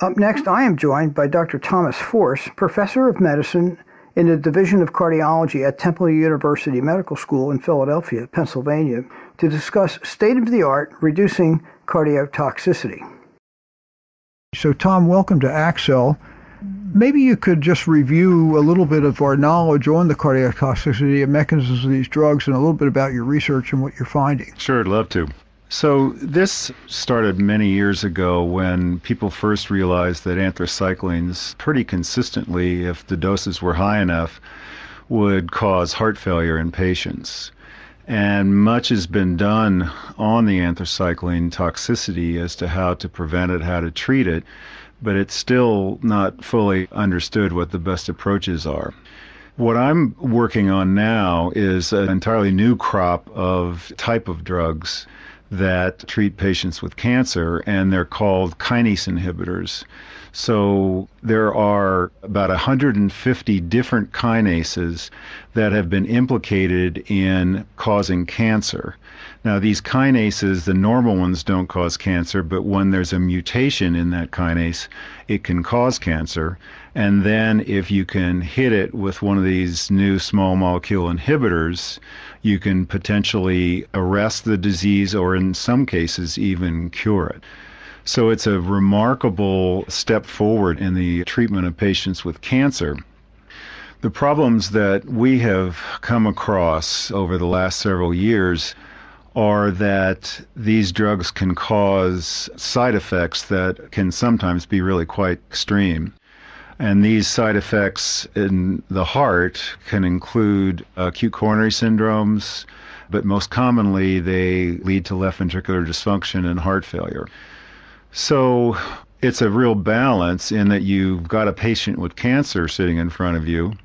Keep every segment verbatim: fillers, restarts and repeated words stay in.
Up next, I am joined by Doctor Thomas Force, Professor of Medicine in the Division of Cardiology at Temple University Medical School in Philadelphia, Pennsylvania, to discuss state-of-the-art reducing cardiac toxicity. So, Tom, welcome to Accel. Maybe you could just review a little bit of our knowledge on the cardiac toxicity and mechanisms of these drugs and a little bit about your research and what you're finding. Sure, I'd love to. So this started many years ago when people first realized that anthracyclines pretty consistently, if the doses were high enough, would cause heart failure in patients. And much has been done on the anthracycline toxicity as to how to prevent it, how to treat it, but it's still not fully understood what the best approaches are. What I'm working on now is an entirely new crop of type of drugs that treat patients with cancer, and they're called kinase inhibitors. So there are about one hundred fifty different kinases that have been implicated in causing cancer. Now, these kinases, the normal ones don't cause cancer, but when there's a mutation in that kinase, it can cause cancer. And then if you can hit it with one of these new small molecule inhibitors, you can potentially arrest the disease or in some cases even cure it. So it's a remarkable step forward in the treatment of patients with cancer. The problems that we have come across over the last several years are that these drugs can cause side effects that can sometimes be really quite extreme. And these side effects in the heart can include acute coronary syndromes, but most commonly they lead to left ventricular dysfunction and heart failure. So it's a real balance in that you've got a patient with cancer sitting in front of you,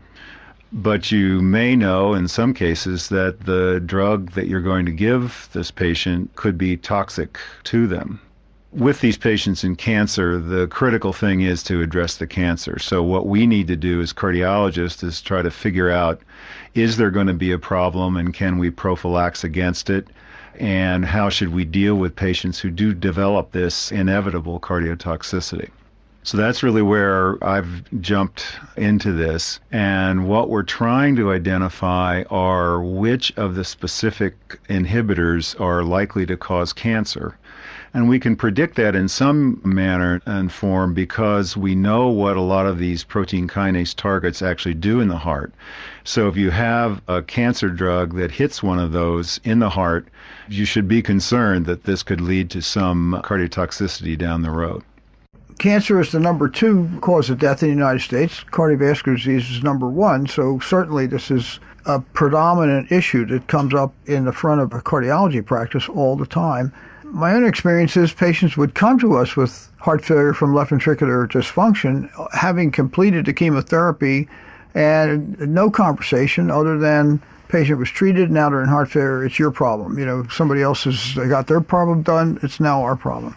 but you may know in some cases that the drug that you're going to give this patient could be toxic to them. With these patients in cancer, the critical thing is to address the cancer. So what we need to do as cardiologists is try to figure out, is there going to be a problem and can we prophylax against it? And how should we deal with patients who do develop this inevitable cardiotoxicity? So that's really where I've jumped into this. And what we're trying to identify are which of the specific inhibitors are likely to cause cancer. And we can predict that in some manner and form because we know what a lot of these protein kinase targets actually do in the heart. So if you have a cancer drug that hits one of those in the heart, you should be concerned that this could lead to some cardiotoxicity down the road. Cancer is the number two cause of death in the United States. Cardiovascular disease is number one. So certainly this is a predominant issue that comes up in the front of a cardiology practice all the time. My own experience is patients would come to us with heart failure from left ventricular dysfunction, having completed the chemotherapy, and no conversation other than patient was treated, now they're in heart failure, it's your problem. You know, somebody else has got their problem done, it's now our problem.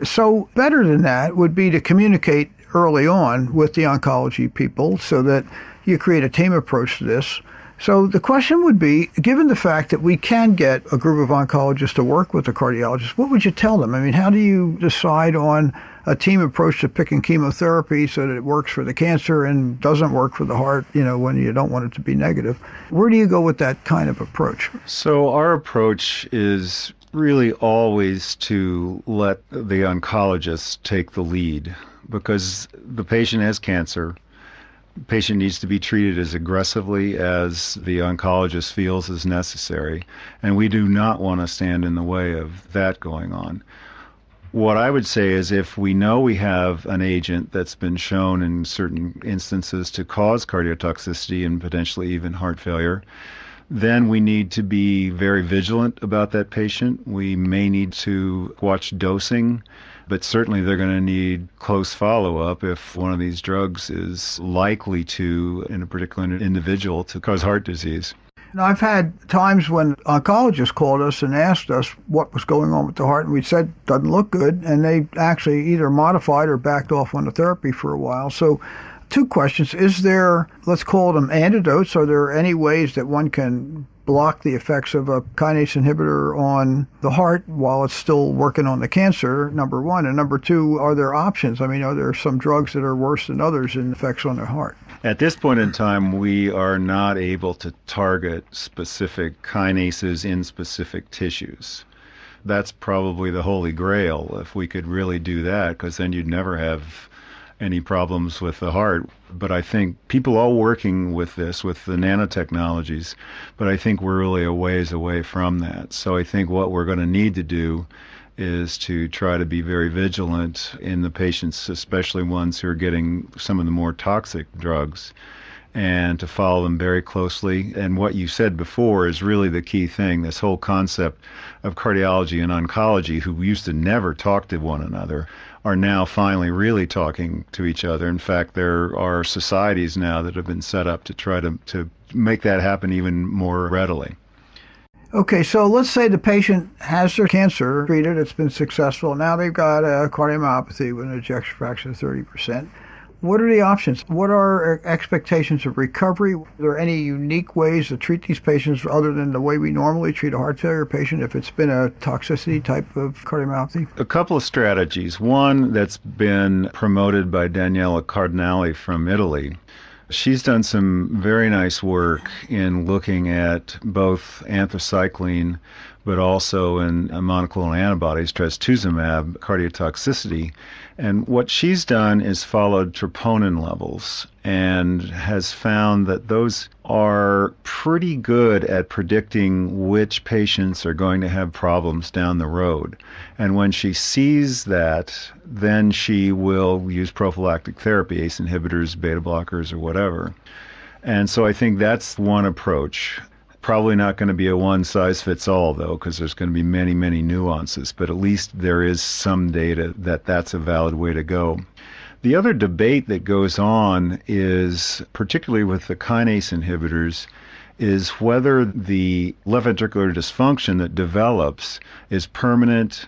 So better than that would be to communicate early on with the oncology people so that you create a team approach to this. So the question would be, given the fact that we can get a group of oncologists to work with a cardiologist, what would you tell them? I mean, how do you decide on a team approach to picking chemotherapy so that it works for the cancer and doesn't work for the heart, you know, when you don't want it to be negative? Where do you go with that kind of approach? So our approach is really always to let the oncologist take the lead because the patient has cancer. The patient needs to be treated as aggressively as the oncologist feels is necessary, and we do not want to stand in the way of that going on. What I would say is if we know we have an agent that's been shown in certain instances to cause cardiotoxicity and potentially even heart failure, then we need to be very vigilant about that patient. We may need to watch dosing, but certainly they're going to need close follow-up if one of these drugs is likely to, in a particular individual, to cause heart disease. Now, I've had times when oncologists called us and asked us what was going on with the heart, and we said, doesn't look good, and they actually either modified or backed off on the therapy for a while. So two questions. Is there, let's call them antidotes, are there any ways that one can block the effects of a kinase inhibitor on the heart while it's still working on the cancer, number one. And number two, are there options? I mean, are there some drugs that are worse than others in effects on the heart? At this point in time, we are not able to target specific kinases in specific tissues. That's probably the holy grail if we could really do that, because then you'd never have any problems with the heart. But I think people are working with this, with the nanotechnologies, but I think we're really a ways away from that. So I think what we're going to need to do is to try to be very vigilant in the patients, especially ones who are getting some of the more toxic drugs, and to follow them very closely. And what you said before is really the key thing, this whole concept of cardiology and oncology, who used to never talk to one another, are now finally really talking to each other. In fact, there are societies now that have been set up to try to, to make that happen even more readily. Okay, so let's say the patient has their cancer treated, it's been successful. Now they've got a cardiomyopathy with an ejection fraction of thirty percent. What are the options? What are expectations of recovery? Are there any unique ways to treat these patients other than the way we normally treat a heart failure patient if it's been a toxicity type of cardiomyopathy? A couple of strategies. One that's been promoted by Daniela Cardinali from Italy. She's done some very nice work in looking at both anthracycline, but also in monoclonal antibodies, trastuzumab, cardiotoxicity. And what she's done is followed troponin levels and has found that those are pretty good at predicting which patients are going to have problems down the road. And when she sees that, then she will use prophylactic therapy, ACE inhibitors, beta blockers, or whatever. And so I think that's one approach. Probably not going to be a one-size-fits-all, though, because there's going to be many, many nuances, but at least there is some data that that's a valid way to go. The other debate that goes on is, particularly with the kinase inhibitors, is whether the left ventricular dysfunction that develops is permanent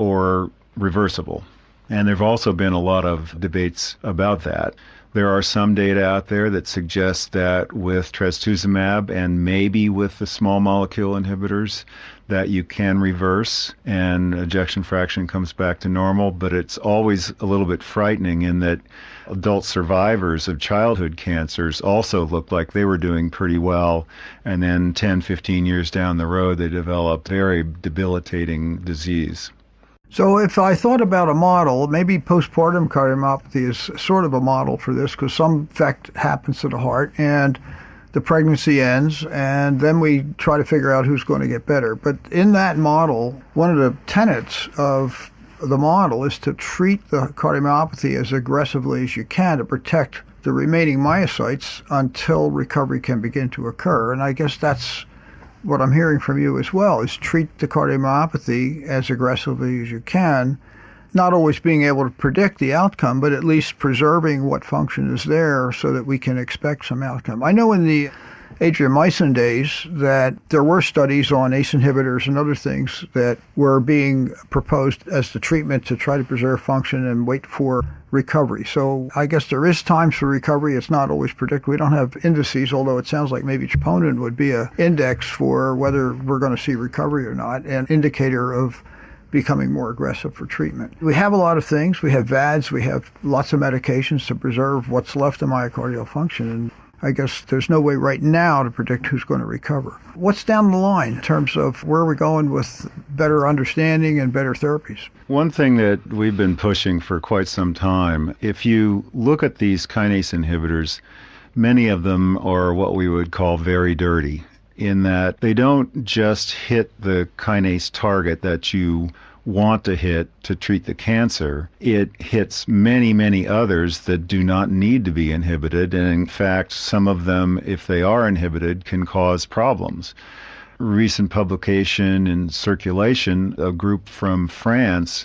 or reversible. And there have also been a lot of debates about that. There are some data out there that suggest that with trastuzumab and maybe with the small molecule inhibitors that you can reverse and ejection fraction comes back to normal, but it's always a little bit frightening in that adult survivors of childhood cancers also looked like they were doing pretty well, and then ten, fifteen years down the road they developed very debilitating disease. So if I thought about a model, maybe postpartum cardiomyopathy is sort of a model for this, because some effect happens to the heart and the pregnancy ends, and then we try to figure out who's going to get better. But in that model, one of the tenets of the model is to treat the cardiomyopathy as aggressively as you can to protect the remaining myocytes until recovery can begin to occur. And I guess that's what I'm hearing from you as well, is treat the cardiomyopathy as aggressively as you can, not always being able to predict the outcome, but at least preserving what function is there so that we can expect some outcome. I know in the Adriamycin days that there were studies on ACE inhibitors and other things that were being proposed as the treatment to try to preserve function and wait for recovery. So I guess there is times for recovery. It's not always predicted. We don't have indices, although it sounds like maybe troponin would be an index for whether we're going to see recovery or not, an indicator of becoming more aggressive for treatment. We have a lot of things. We have V A Ds. We have lots of medications to preserve what's left of myocardial function. And I guess there's no way right now to predict who's going to recover. What's down the line in terms of where we're going with better understanding and better therapies? One thing that we've been pushing for quite some time, if you look at these kinase inhibitors, many of them are what we would call very dirty, in that they don't just hit the kinase target that you want to hit to treat the cancer. It hits many, many others that do not need to be inhibited. And in fact, some of them, if they are inhibited, can cause problems. Recent publication in Circulation, a group from France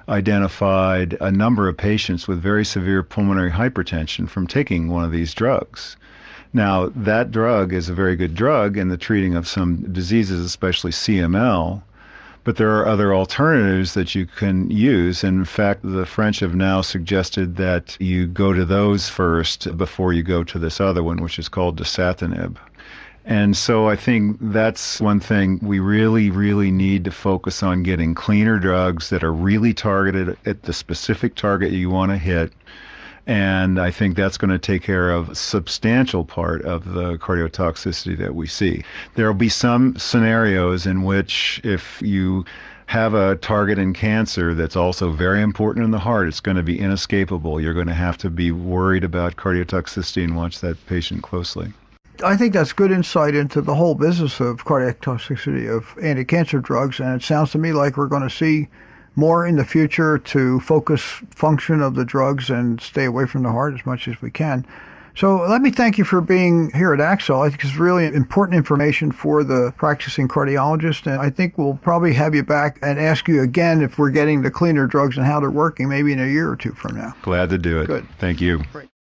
identified a number of patients with very severe pulmonary hypertension from taking one of these drugs. Now, that drug is a very good drug in the treating of some diseases, especially C M L, but there are other alternatives that you can use. In fact, the French have now suggested that you go to those first before you go to this other one, which is called dasatinib. And so I think that's one thing we really, really need to focus on, getting cleaner drugs that are really targeted at the specific target you want to hit. And I think that's going to take care of a substantial part of the cardiotoxicity that we see. There will be some scenarios in which if you have a target in cancer that's also very important in the heart, it's going to be inescapable. You're going to have to be worried about cardiotoxicity and watch that patient closely. I think that's good insight into the whole business of cardiac toxicity of anti-cancer drugs, and it sounds to me like we're going to see more in the future to focus function of the drugs and stay away from the heart as much as we can. So let me thank you for being here at Axle. I think it's really important information for the practicing cardiologist, and I think we'll probably have you back and ask you again if we're getting the cleaner drugs and how they're working, maybe in a year or two from now. Glad to do it. Good. Thank you. Great.